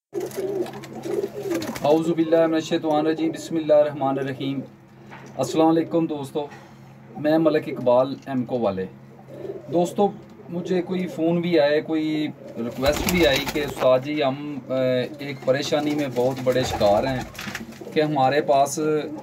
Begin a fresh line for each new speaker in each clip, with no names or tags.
औज़ुबिल्लाहिमिनश्शैतानिर्रजीम बिस्मिल्लाहिर्रहमानिर्रहीम। अस्सलाम वालेकुम दोस्तों, मैं मलिक इकबाल एमको वाले। दोस्तों, मुझे कोई फ़ोन भी आए, कोई रिक्वेस्ट भी आई कि उस्ताद जी हम एक परेशानी में बहुत बड़े शिकार हैं कि हमारे पास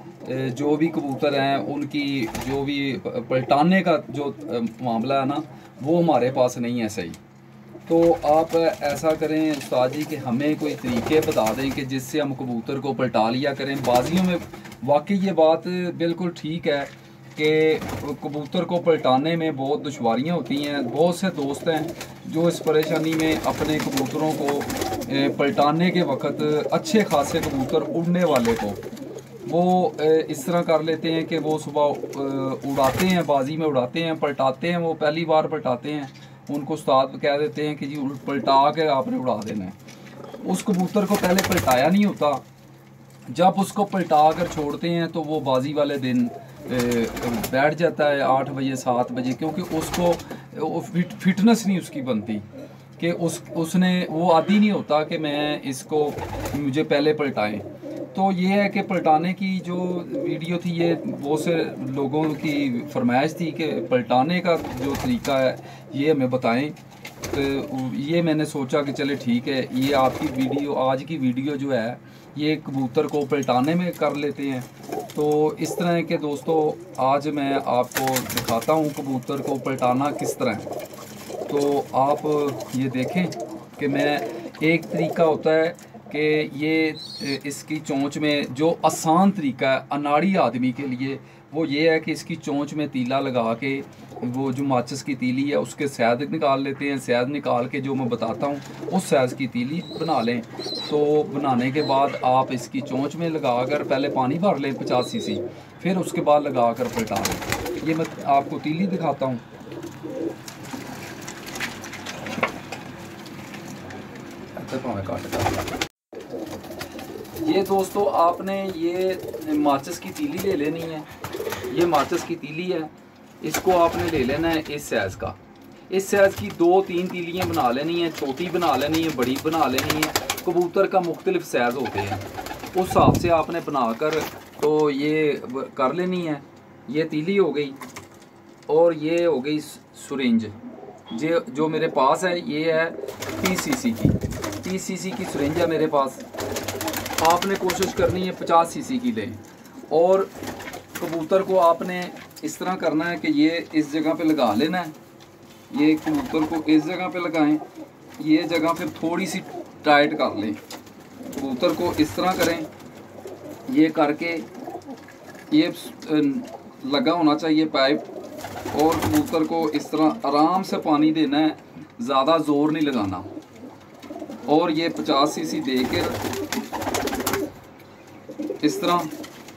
जो भी कबूतर हैं उनकी जो भी पलटाने का जो मामला है ना, वो हमारे पास नहीं है सही। तो आप ऐसा करें उस्ताद जी कि हमें कोई तरीके बता दें कि जिससे हम कबूतर को पलटा लिया करें। बाजियों में वाकई ये बात बिल्कुल ठीक है कि कबूतर को पलटाने में बहुत दुश्वारियाँ होती हैं। बहुत से दोस्त हैं जो इस परेशानी में अपने कबूतरों को पलटाने के वक्त अच्छे खासे कबूतर उड़ने वाले को वो इस तरह कर लेते हैं कि वो सुबह उड़ाते हैं, बाजी में उड़ाते हैं, पलटाते हैं। वो पहली बार पलटाते हैं, उनको उस्ताद कह देते हैं कि जी पलटा के आपने उड़ा देना है। उस कबूतर को पहले पलटाया नहीं होता। जब उसको पलटा कर छोड़ते हैं तो वो बाजी वाले दिन बैठ जाता है 8 बजे 7 बजे, क्योंकि उसको फिटनेस नहीं उसकी बनती कि उसने वो आदी नहीं होता कि मैं इसको मुझे पहले पलटाएं। तो ये है कि पलटाने की जो वीडियो थी, ये बहुत से लोगों की फरमाइश थी कि पलटाने का जो तरीका है ये हमें बताएं। तो ये मैंने सोचा कि चले ठीक है, ये आपकी वीडियो, आज की वीडियो जो है ये कबूतर को पलटाने में कर लेते हैं। तो इस तरह के दोस्तों आज मैं आपको दिखाता हूँ कबूतर को पलटाना किस तरह। तो आप ये देखें कि मैं एक तरीका होता है कि ये इसकी चोंच में जो आसान तरीका है अनाड़ी आदमी के लिए, वो ये है कि इसकी चोंच में तीला लगा के वो जो माचिस की तीली है उसके सैद निकाल लेते हैं। सैद निकाल के जो मैं बताता हूँ उस साइज़ की तीली बना लें। तो बनाने के बाद आप इसकी चोंच में लगा कर पहले पानी भर लें 50 सीसी, फिर उसके बाद लगा कर पलटा लें। ये मैं आपको तीली दिखाता हूँ। ये दोस्तों आपने ये माचिस की तीली ले लेनी है। ये माचिस की तीली है, इसको आपने ले लेना है इस साइज़ का। इस साइज़ की 2-3 तीलियाँ बना लेनी है, छोटी बना लेनी है, बड़ी बना लेनी है। कबूतर का मुख्तलिफ साइज़ होते हैं, उस हिसाब से आपने बनाकर तो ये कर लेनी है। ये तीली हो गई और ये हो गई सुरेंज। जो मेरे पास है ये है 30 सीसी की। 30 सीसी की सुरेंज है मेरे पास। आपने कोशिश करनी है 50 सीसी की लें। और कबूतर को आपने इस तरह करना है कि ये इस जगह पे लगा लेना है। ये कबूतर को इस जगह पे लगाएं, ये जगह फिर थोड़ी सी टाइट कर लें। कबूतर को इस तरह करें, ये करके ये लगा होना चाहिए पाइप। और कबूतर को इस तरह आराम से पानी देना है, ज़्यादा ज़ोर नहीं लगाना। और ये 50 सीसी देकर इस तरह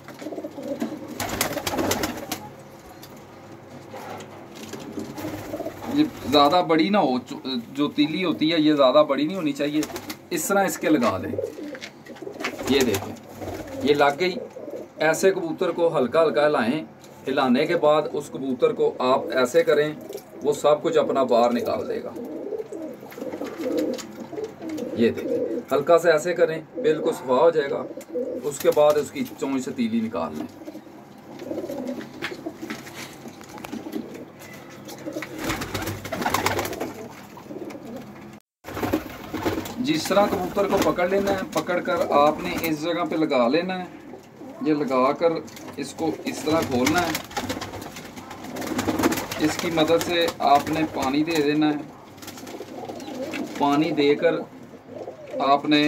ये ज़्यादा बड़ी ना हो, जो तीली होती है ये ज़्यादा बड़ी नहीं होनी चाहिए। इस तरह इसके लगा दें। ये देखें ये लग गई। ऐसे कबूतर को हल्का हल्का हिलाएं। हिलाने के बाद उस कबूतर को आप ऐसे करें, वो सब कुछ अपना बाहर निकाल देगा। ये देखें, हल्का से ऐसे करें, बिल्कुल सफा हो जाएगा। उसके बाद उसकी चोंच से तीली निकाल लें। जिस तरह कबूतर को पकड़ लेना है, पकड़कर आपने इस जगह पे लगा लेना है। ये लगाकर इसको इस तरह खोलना है। इसकी मदद से आपने पानी दे देना है। पानी देकर आपने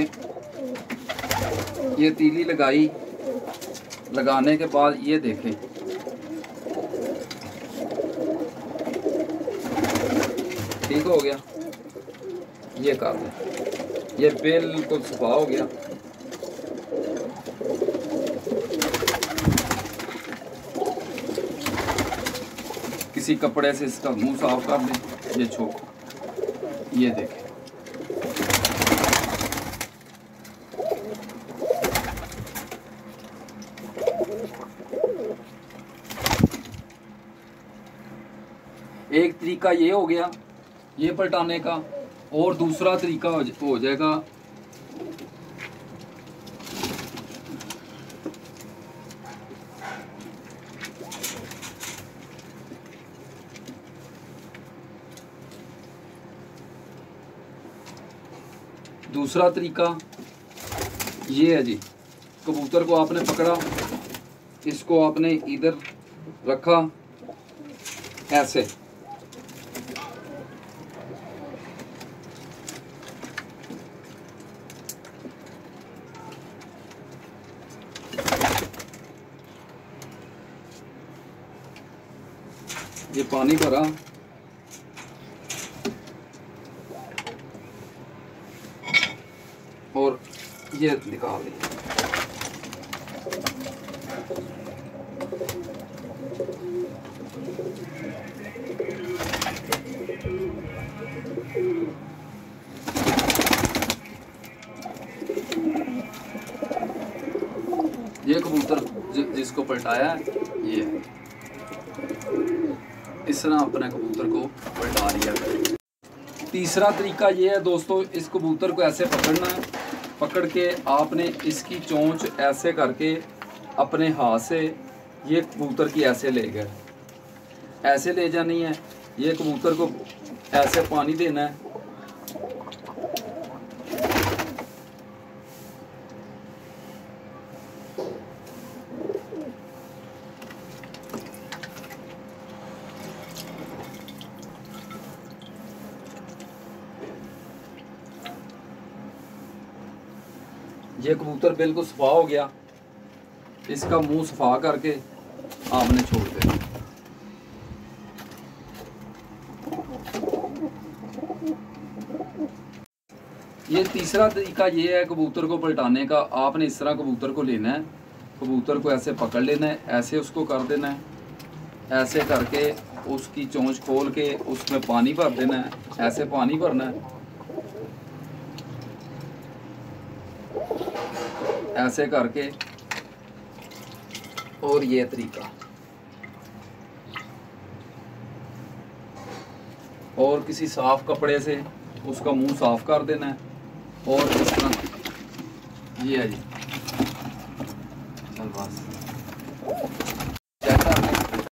ये तीली लगाई। लगाने के बाद ये देखें ठीक हो गया। ये कर दें, ये बिल्कुल सफा हो गया। किसी कपड़े से इसका मुंह साफ कर दें। ये छोड़, ये देखें एक तरीका ये हो गया ये पलटाने का। और दूसरा तरीका हो जाएगा दूसरा तरीका ये है जी, कबूतर को आपने पकड़ा, इसको आपने इधर रखा ऐसे, ये पानी भरा और ये निकाल दिया। ये कबूतर जिसको पलटाया है ये है। इस तरह अपने कबूतर को पलटा लिया करें। तीसरा तरीका ये है दोस्तों, इस कबूतर को ऐसे पकड़ना है, पकड़ के आपने इसकी चोंच ऐसे करके अपने हाथ से ये कबूतर की ऐसे ले गए, ऐसे ले जानी है। ये कबूतर को ऐसे पानी देना है, ये कबूतर बिल्कुल सफा हो गया। इसका मुंह सफा करके आपने छोड़ देना। ये तीसरा तरीका ये है कबूतर को पलटाने का। आपने इस तरह कबूतर को लेना है, कबूतर को ऐसे पकड़ लेना है, ऐसे उसको कर देना है, ऐसे करके उसकी चोंच खोल के उसमें पानी भर देना है, ऐसे पानी भरना है, ऐसे करके। और ये तरीका, और किसी साफ कपड़े से उसका मुंह साफ कर देना है। और इस तरह ये है जी, चल बस।